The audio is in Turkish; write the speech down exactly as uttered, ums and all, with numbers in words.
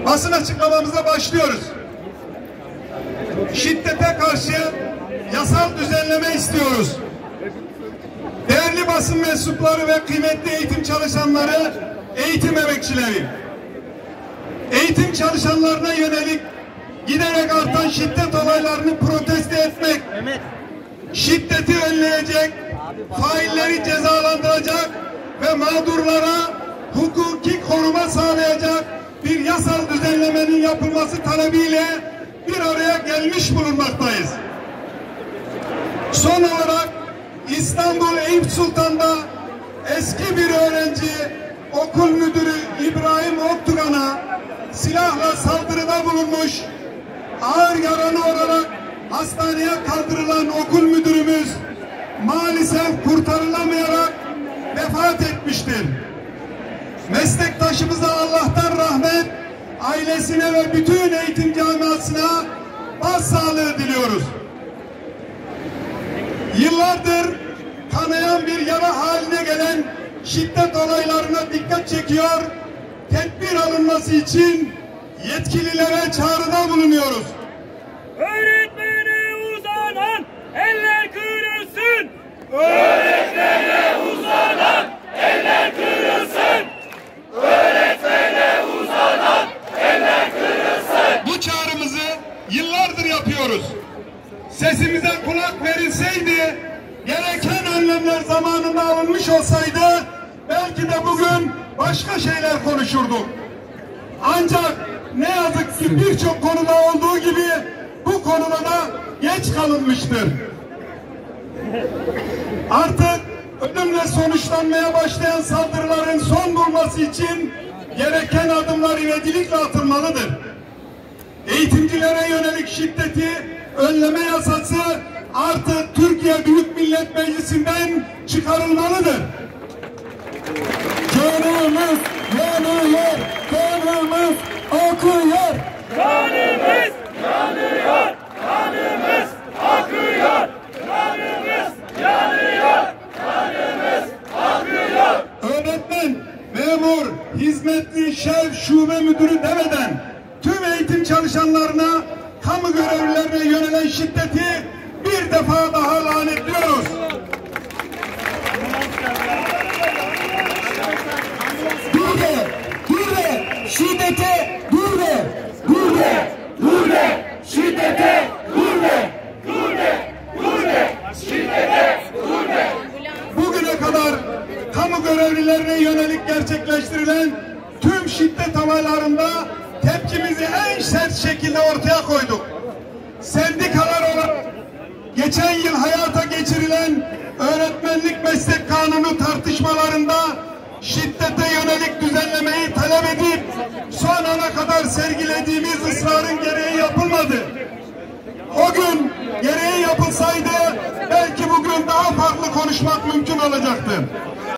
Basın açıklamamıza başlıyoruz. Şiddete karşı yasal düzenleme istiyoruz. Değerli basın mensupları ve kıymetli eğitim çalışanları, eğitim emekçileri, eğitim çalışanlarına yönelik giderek artan şiddet olaylarını protesto etmek, şiddeti önleyecek, failleri cezalandıracak ve mağdurlara hukuki koruma sağlayacak bir yasal düzenlemenin yapılması talebiyle bir araya gelmiş bulunmaktayız. Son olarak İstanbul Eyüp Sultan'da eski bir öğrenci okul müdürü İbrahim Oktugan'a silahla saldırıda bulunmuş, ağır yaralı olarak hastaneye kaldırılan okul müdürümüz maalesef kurtarılamayarak vefat etmiştir. Meslektaşımıza Allah'tan rahmet, ailesine ve bütün eğitim camiasına başsağlığı diliyoruz. Yıllardır kanayan bir yara haline gelen şiddet olaylarına dikkat çekiyor, tedbir alınması için yetkililere çağrıda bulunuyoruz. Öğretmene uzanan eller kırılsın! Öğretmene uzanan eller kırılsın! Öğretmene uzanan eller kırılsın! Bu çağrımızı yıllardır yapıyoruz. Sesimize kulak verilseydi, gereken önlemler zamanında alınmış olsaydı, belki de bugün başka şeyler konuşurduk. Ancak ne yazık ki birçok konuda olduğu gibi bu konuda da geç kalınmıştır. Artık ölümle sonuçlanmaya başlayan saldırıların son bulması için gereken adımlar ivedilikle atılmalıdır. Eğitimcilere yönelik şiddeti önleme yasası artık Türkiye Büyük Millet Meclisi'nden çıkarılmalıdır. Canımız yanıyor, kanımız akıyor. Kanımız yanıyor, kanımız akıyor. Kanımız yanıyor, kanımız akıyor. Öğretmen, memur, hizmetli, şef, şube müdürü demeden tüm eğitim çalışanlarına, kamu görevlilerine yönelen şiddeti bir defa daha lanetliyoruz. Dur de, dur de, şiddete dur de, dur de, dur de, şiddete dur de, Dur de, dur de, şiddete dur de. Bugüne kadar kamu görevlilerine yönelik gerçekleştirilen tüm şiddet olaylarında tepkimizi en sert şekilde ortaya koyduk. Sendikalar olarak geçen yıl hayata geçirilen öğretmenlik meslek kanunu tartışmalarında şiddete yönelik düzenlemeyi talep edip son ana kadar sergilediğimiz ısrarın gereği yapılmadı. O gün gereği yapılsaydı belki bugün daha farklı konuşmak mümkün olacaktı.